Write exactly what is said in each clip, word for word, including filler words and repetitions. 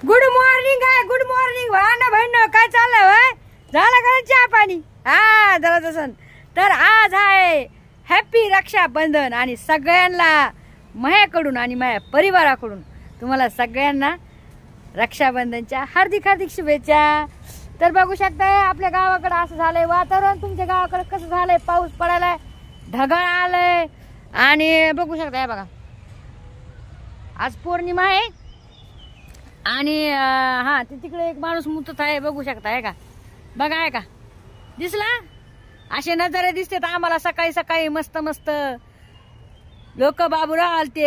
Good morning आहे, good morning. Bhavna बहिण काय चाललंय वय? झालं का चहा पाणी? हा झालं तसं. तर आज आहे हॅपी रक्षाबंधन आणि सगळ्यांना माझ्याकडून आणि माझ्या परिवाराकडून तुम्हाला सगळ्यांना रक्षाबंधनच्या हार्दिक हार्दिक शुभेच्छा. तर बघू शकताय आपल्या गावाकडे असं झालंय वातावरण. तुमच्या गावाकडे कसं झालंय? पाऊस पडायलाय, ढगाळ आलंय आणि बघू शकताय बघा आज पौर्णिमा आहे आणि हा ते तिकडे एक माणूस मुतत आहे बघू शकताय का? बघा आहे का? दिसला? असे नजारे दिसतात आम्हाला सकाळी सकाळी मस्त मस्त. लोक बाबूराव आलते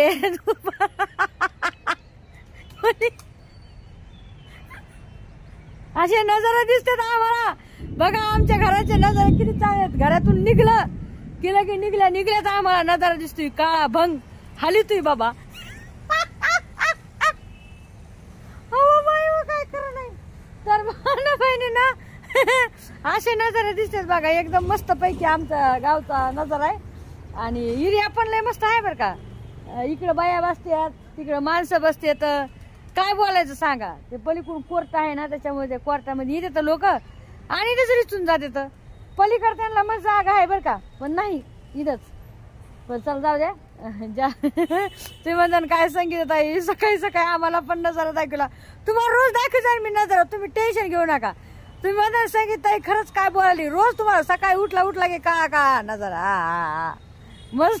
असे नजारे दिसतात आम्हाला. बघा आमच्या घराचे नजारे किती चांगले आहेत. घरातून निघलं की लगे निघल्या निघल्याच आम्हाला नजारा दिसतोय काळा भंग हालितोय बाबा. काय करू नाही तर बहिणी ना असे नजारे दिसतात बघा. एकदम मस्त पैकी आमचा गावचा नजारा आहे आणि एरिया पण लय मस्त आहे बरं का. इकडं बाया बसतात, तिकडं माणसं बसतात. काय बोलायचं सांगा. ते पलीकडून कोर्ट आहे ना त्याच्यामुळे त्या कोर्टामध्ये येतात लोक आणि इथेच रिचून जातात. पलीकडे त्यांना मग जागा आहे बरं का, पण नाही इथंच. पण चल जाऊ द्या. तुम्ही म्हणता काय संगीत आहे सकाळी सकाळी आम्हाला पण नजारा दाखवला. तुम्हाला रोज दाखवणार मी नजारा, तुम्ही टेन्शन घेऊ नका. तुम्ही म्हणता संगीत ताई खरंच काय बोलाली. रोज तुम्हाला सकाळी उठला उठला की का का नजारा हा मस्त.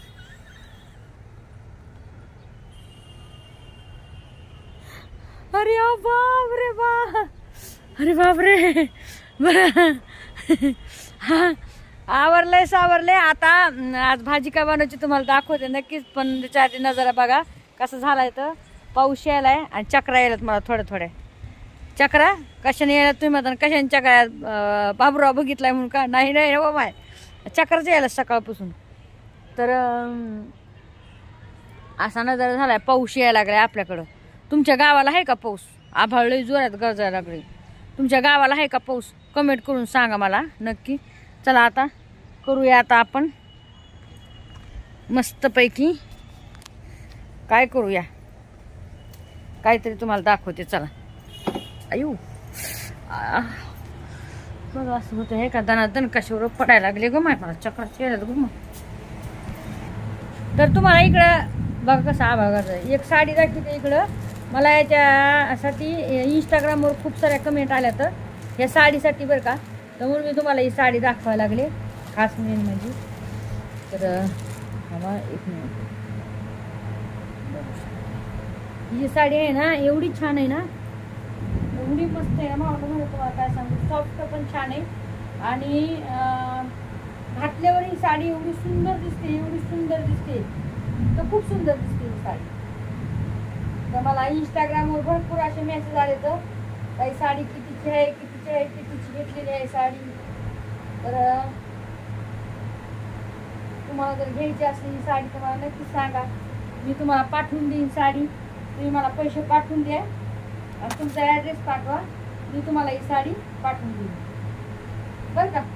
अरे बाप रे बा, अरे बाप रे. हा आवरलंय सावरलंय. आता आज भाजी काय बनवायची तुम्हाला दाखवते नक्कीच. पण त्याच्या आधी नजारा बघा कसं झालाय. तर पाऊस यायलाय आणि चक्रा यायलात मला थोड्या थोड्या. चक्रा कशाने यायला तुम्ही म्हणता कशाने चक्रा? बाबूराव बघितलाय म्हणून का? नाही नाही बाबा आहे चक्राच यायला सकाळपासून. तर असा नजारा झालाय. पाऊस यायला लागलाय आपल्याकडं. तुमच्या गावाला आहे का पाऊस? आभाळ लय जोरात गरजायला लागले. तुमच्या गावाला आहे का पाऊस? कमेंट करून सांगा मला नक्की. चला आता करूया. आता आपण मस्तपैकी काय करूया काहीतरी तुम्हाला दाखवते. चला अयो बघा असं होतं हे का दनादन कशावर पडायला लागले ग माय मला चक्राचे यायला ग मग. तर तुम्हाला इकडं बघा कसा आभाळ करत. एक साडी दाखवते इकडं. मला याच्यासाठी इंस्टाग्रामवर खूप साऱ्या कमेंट आल्या तर या साडीसाठी बरं का. त्यामुळे मी तुम्हाला ही साडी दाखवायला लागले खास मेन म्हणजे. तर हवा एक मिनिट. ही साडी आहे ना एवढी छान आहे ना, एवढी मस्त आहे ना. तुम्हाला काय सांगू, सॉफ्ट पण छान आहे आणि घातल्यावर ही साडी एवढी सुंदर दिसते, एवढी सुंदर दिसते तर खूप सुंदर दिसते ही साडी. तर मला इंस्टाग्रामवर भरपूर असे मेसेज आले तर काही साडी कितीची आहे कितीची आहे कितीची घेतलेली आहे साडी. तर तुम्हाला जर घ्यायची असली ही साडी तुम्हाला नक्कीच सांगा. मी तुम्हाला पाठवून देईन साडी. तुम्ही मला पैसे पाठवून द्या आणि तुमचा ॲड्रेस पाठवा. मी तुम्हाला ही साडी पाठवून देईन बरं का.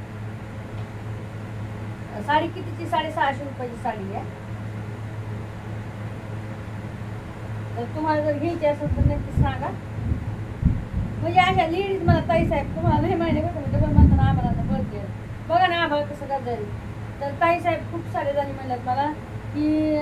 साडी कितीची? साडेसहाशे रुपयाची साडी आहे. तर तुम्हाला जर घ्यायची असेल तर नक्कीच सांगा. म्हणजे अशा लेडीज मला ताई साहेब तुम्हाला नाही माहिती बघा डबल म्हणताना आम्हाला बघते बघा ना आम्हाला कसं करता. तर ताई साहेब खूप सारे जणी म्हणतात मला की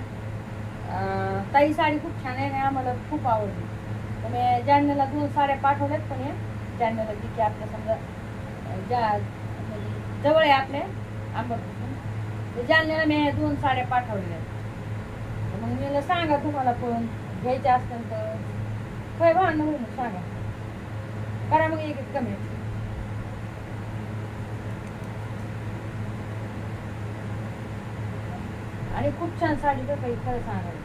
ताई साडी खूप छान आहे आणि आम्हाला खूप आवडली. तर मी जालन्याला दोन साड्या पाठवल्यात. पण या जालन्याला जी की आपल्या समजा ज्या म्हणजे जवळ आहे आपल्या आंबरपासून तर जालन्याला मी दोन साड्या पाठवलेल्या. मग मला सांगा तुम्हाला पण घ्यायच्या असतील तर होय भांडण होईल सांगा. करा मग एक एक कमेंट. आणि खूप छान साडी तर काही खरं सांगायचं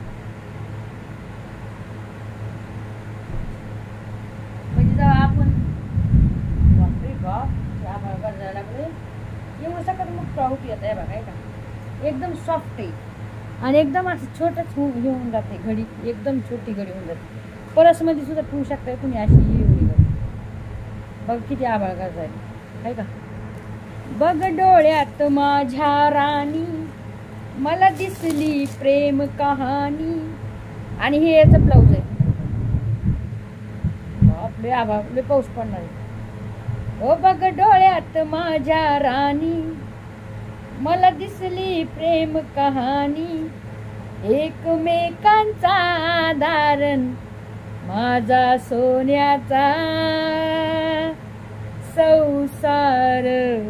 म्हणजे जेव्हा आपण बापरे बाप आभाळ गरजायला लागले एवढं सकाळ मुक्त होती आता हे बघा का एकदम सॉफ्ट आहे आणि एकदम असं छोटंच होऊन घेऊन जाते. घडी एकदम छोटी घडी होऊन जाते. परसमध्ये सुद्धा ठेवू शकताय तुम्ही अशी एवढी घडी. बघ किती आभाळ गरजायला आहे का. बघ डोळ्यात माझ्या राणी मला दिसली प्रेम कहाणी. आणि हे याचं ब्लाऊज आहे. लय आभा लय पाऊस पडणार आहे. ओ बघ डोळ्यात माझ्या राणी मला दिसली प्रेम कहाणी, एकमेकांचा आधारण माझा सोन्याचा संसार,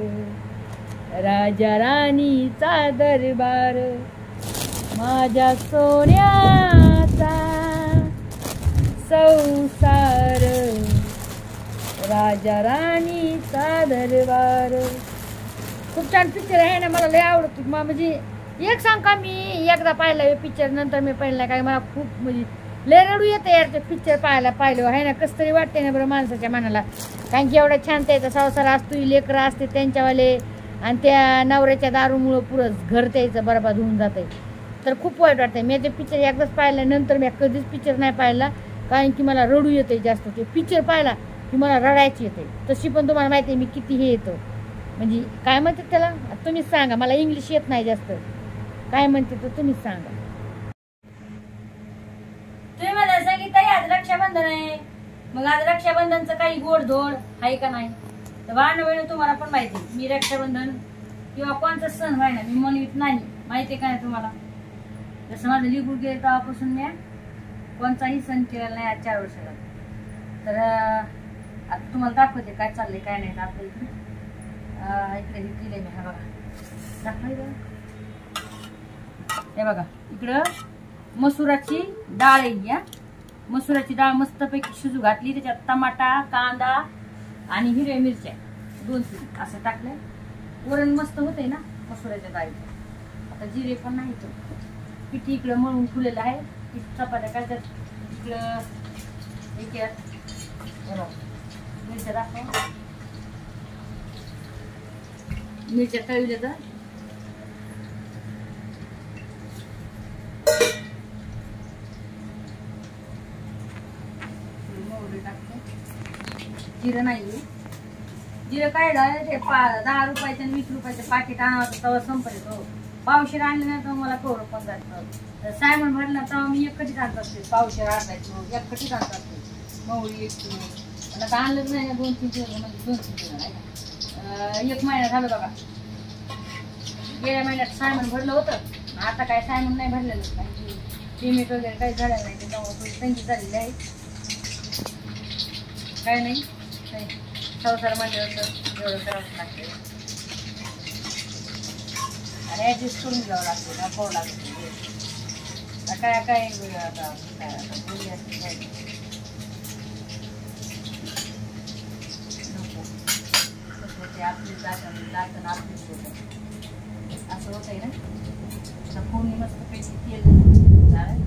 राजा राणीचा दरबार माझ्या सोन्याचा संसार, राजा राणीचा दरबार. खूप छान पिक्चर आहे ना, मला लय आवडतो. म्हणजे एक सांग का, मी एकदा पाहिला पिक्चर, नंतर मी पाहिला काय, मला खूप म्हणजे लय रडू येतं यार ते पिक्चर पाहायला पाहिलं आहे ना. कसं तरी वाटते ना बरं माणसाच्या मनाला, कारण की एवढं छान त्याचा संसार असतो, लेकरं असते त्यांच्यावाले, आणि त्या नवऱ्याच्या दारूमुळं पुरं घर त्याचं बरबाद होऊन जाते. तर खूप वाईट वाटतंय. मी ते पिक्चर एकदाच पाहिलं, नंतर मी कधीच पिक्चर नाही पाहिला, कारण की मला रडू येते जास्त. ते पिक्चर पाहिला की मला रडायची येते. तशी पण तुम्हाला माहिती आहे मी किती हे येतं, म्हणजे काय म्हणतात त्याला, तुम्हीच सांगा, मला इंग्लिश येत नाही जास्त, काय म्हणते तर तुम्हीच सांगा. तुम्ही मला सांगितलं आज रक्षाबंधन आहे, मग आज रक्षाबंधनचं काही गोडधोड आहे का नाही. तर वाहन वेळ तुम्हाला पण माहिती आहे, मी रक्षाबंधन किंवा कोणता सण व्हाय ना मी मनवित नाही, माहिती आहे का नाही तुम्हाला. जसं माझं लिहून गेलं तेव्हापासून मी कोणताही सण केलेला नाही आज चार वर्षाला. तर आता तुम्हाला दाखवते काय चाललंय काय नाही आपल्या इकडे. इकडे हे केलंय मी, हा बघा दाखवायचं, हे बघा इकडं मसुराची डाळ आहे. या मसुराची डाळ मस्तपैकी शिजू घातली, त्याच्यात टमाटा, कांदा आणि हिरव्या मिरच्या दोन तीन असं टाकलं. वरण मस्त होतंय ना मसुराच्या डाळीचं. आता जिरे पण नाही, तर पिठी इकडं मळून फुलेलं आहे. चपात्या काय तर इकडं एक मिरच्या दाखवा, मिरच्या तळल्या तर जिरं नाहीये. जिरं काय ते दहा रुपयाचं आणि वीस रुपयाचं पाकिट आणावं तेव्हा संपले तो. पावशेर आणले ना तर मला कवर पण जातं. सायमन भरला तेव्हा मी एकटीच आणत असते, पावशेर आणतायचं एकटीच आणत असते. मवळी एक किलो आता आणलंच नाही ना, दोन तीन किलो म्हणजे दोन तीन किलो नाही का, एक महिना झालं बघा. गेल्या महिन्यात सायमन भरलं होतं, आता काय सायमन नाही भरलेलं, कारण की पेमेंट वगैरे काही झालेलं नाही, त्याच्यामुळे थोडी तंगी झालेली आहे. काय नाही संसार म्हणल्यावर तर एवढं करावंच लागते आणि ॲडजस्ट करून घ्यावं लागते ना, खावं लागते. काय काय आता काय आता बोली असते काय नको, कसं होते आपली जातं जातं आपलीच होतं, असं होत आहे ना. आता फोडणी मस्त पैसे केलं झालं.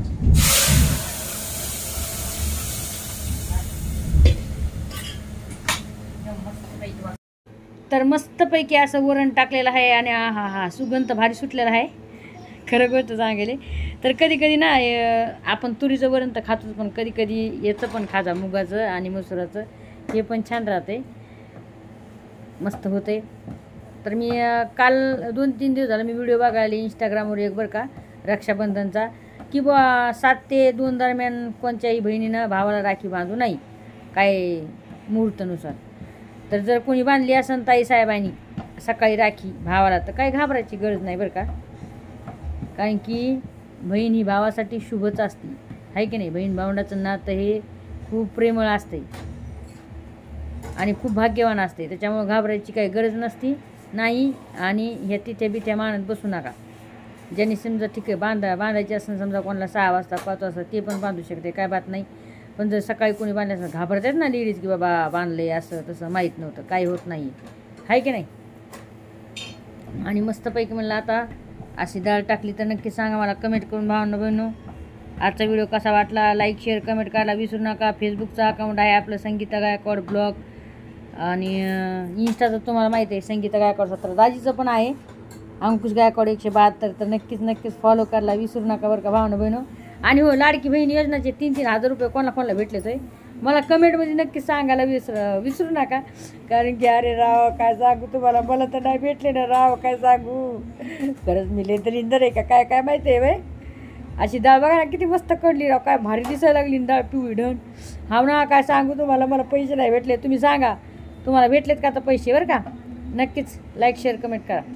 तर मस्तपैकी असं वरण टाकलेलं आहे आणि हा हा हा सुगंध भारी सुटलेला आहे, खरं गोष्ट सांगेल. तर कधी कधी ना आपण तुरीचं वरण तर खातोच, पण कधी कधी याचं पण खाजा, मुगाचं आणि मसुराचं, हे पण छान राहते, मस्त होते. तर मी काल दोन तीन दिवस झालं मी व्हिडिओ बघायला इंस्टाग्रामवर एक बरं का रक्षाबंधनचा, की बा सात ते दोन दरम्यान कोणत्याही बहिणीनं भावाला राखी बांधू नाही काय मुहूर्तानुसार. तर जर कोणी बांधली असेल ताई साहेबांनी सकाळी राखी भावाला, तर काही घाबरायची गरज नाही बरं का, कारण की बहीण ही भावासाठी शुभच असते, आहे की नाही. बहीण भावंडाचं नातं हे खूप प्रेमळ असते आणि खूप भाग्यवान असते, त्याच्यामुळे घाबरायची काही गरज नसती नाही. आणि ह्या तिथे बिथ्या मानत बसू नका. ज्यांनी समजा ठीक आहे बांधा बांधायची असेल, समजा कोणाला सहा वाजता पाच वाजता ते पण बांधू शकते, काय बात नाही. पण जर सकाळी कोणी बांधल्यास घाबरतात ना लेडीज, की बाबा बांधले असं तसं, माहीत नव्हतं, काही होत नाही, आहे की नाही. आणि मस्तपैकी म्हणलं आता अशी डाळ टाकली तर नक्की सांगा मला कमेंट करून भावना बहिणो. आजचा व्हिडिओ कसा वाटला, लाईक शेअर कमेंट करायला विसरू नका. फेसबुकचा अकाउंट आहे आपलं संगीता गायकवाड ब्लॉग, आणि इंस्टाचं तुम्हाला माहिती आहे संगीता गायकवाड सत्र, दाजीचं पण आहे अंकुश गायकवाड एकशे बहात्तर. तर नक्कीच नक्कीच फॉलो करायला विसरू नका बरं का भावना बहिणो. आणि हो लाडकी बहीण योजनाचे तीन तीन हजार रुपये कोणाला कोणाला भेटले तर मला कमेंटमध्ये नक्की सांगायला विसर विसरू नका, कारण की अरे राव काय सांगू तुम्हाला, मला तर नाही भेटले ना राव, काय सांगू खरंच मी लय तरी इंदर आहे का काय काय माहिती आहे बाई. अशी डाळ बघा ना किती मस्त कडली राव, काय भारी दिसायला लागली डाळ पिवळी ढण. हा ना काय सांगू तुम्हाला, मला पैसे नाही भेटले. तुम्ही सांगा तुम्हाला भेटलेत का आता पैसे बरं का. नक्कीच लाईक शेअर कमेंट करा.